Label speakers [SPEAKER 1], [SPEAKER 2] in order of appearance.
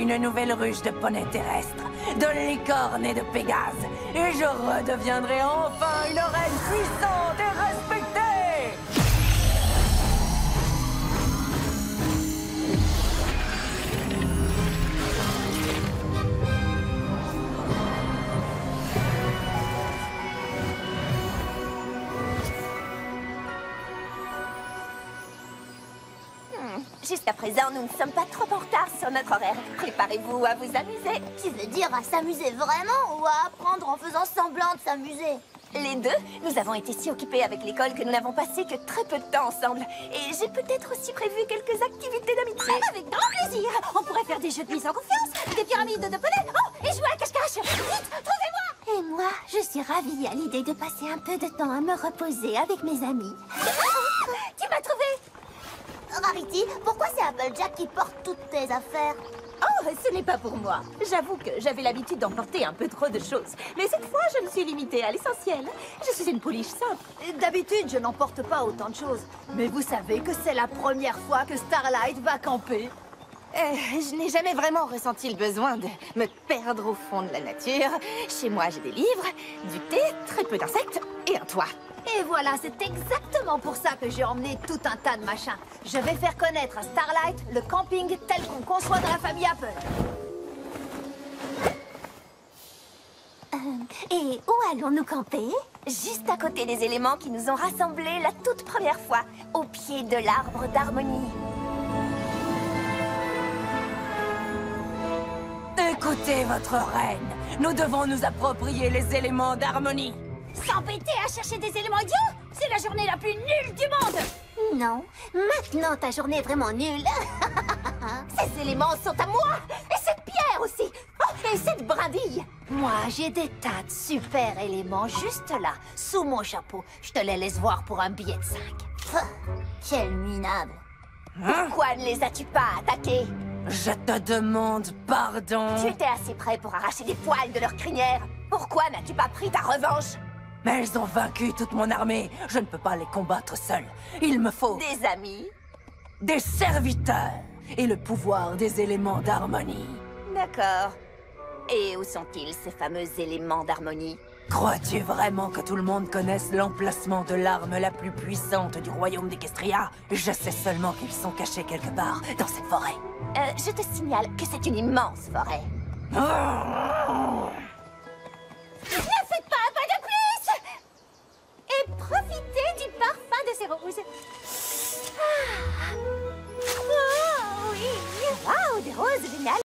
[SPEAKER 1] une nouvelle ruche de poneys terrestres, de licornes et de pégases. Et je redeviendrai enfin une reine puissante et respectée.
[SPEAKER 2] Jusqu'à présent, nous ne sommes pas trop en retard sur notre horaire. Préparez-vous à vous amuser.
[SPEAKER 3] Tu veux dire à s'amuser vraiment ou à apprendre en faisant semblant de s'amuser?
[SPEAKER 2] Les deux, nous avons été si occupés avec l'école que nous n'avons passé que très peu de temps ensemble. Et j'ai peut-être aussi prévu quelques activités d'amitié.
[SPEAKER 3] Avec grand plaisir. On pourrait faire des jeux de mise en confiance, des pyramides de poneys, oh, et jouer à cache-cache. Vite, trouvez-moi. Et moi, je suis ravie à l'idée de passer un peu de temps à me reposer avec mes amis.
[SPEAKER 2] Tu m'as trouvé.
[SPEAKER 3] Rarity, pourquoi c'est Applejack qui porte toutes tes affaires?
[SPEAKER 4] Oh, ce n'est pas pour moi. J'avoue que j'avais l'habitude d'emporter un peu trop de choses. Mais cette fois, je me suis limitée à l'essentiel. Je suis une pouliche simple.
[SPEAKER 5] D'habitude, je n'emporte pas autant de choses. Mais vous savez que c'est la première fois que Starlight va camper.
[SPEAKER 4] Je n'ai jamais vraiment ressenti le besoin de me perdre au fond de la nature. Chez moi, j'ai des livres, du thé, très peu d'insectes et un toit.
[SPEAKER 5] Et voilà, c'est exactement pour ça que j'ai emmené tout un tas de machins. Je vais faire connaître à Starlight le camping tel qu'on conçoit dans la famille Apple.
[SPEAKER 3] Et où allons-nous camper?
[SPEAKER 2] Juste à côté des éléments qui nous ont rassemblés la toute première fois, au pied de l'arbre d'harmonie.
[SPEAKER 1] Écoutez votre reine, nous devons nous approprier les éléments d'harmonie.
[SPEAKER 3] S'embêter à chercher des éléments idiots? C'est la journée la plus nulle du monde! Non, maintenant ta journée est vraiment nulle.
[SPEAKER 2] Ces éléments sont à moi. Et cette pierre aussi. Oh, et cette brindille.
[SPEAKER 5] Moi, j'ai des tas de super éléments juste là, sous mon chapeau. Je te les laisse voir pour un billet de 5.
[SPEAKER 3] Quel minable.
[SPEAKER 2] Pourquoi ne les as-tu pas attaqués?
[SPEAKER 1] Je te demande pardon.
[SPEAKER 2] Tu étais assez prêt pour arracher des poils de leur crinière. Pourquoi n'as-tu pas pris ta revanche?
[SPEAKER 1] Mais elles ont vaincu toute mon armée. Je ne peux pas les combattre seul. Il me faut
[SPEAKER 2] Des amis?
[SPEAKER 1] des serviteurs et le pouvoir des éléments d'harmonie.
[SPEAKER 2] D'accord. Et où sont-ils, ces fameux éléments d'harmonie?
[SPEAKER 1] Crois-tu vraiment que tout le monde connaisse l'emplacement de l'arme la plus puissante du royaume d'Equestria? Je sais seulement qu'ils sont cachés quelque part dans cette forêt.
[SPEAKER 2] Je te signale que c'est une immense forêt.
[SPEAKER 3] Ne faites pas un pas de plus! Et profitez du parfum de ces roses. Oh oui!
[SPEAKER 2] Waouh, des roses géniales!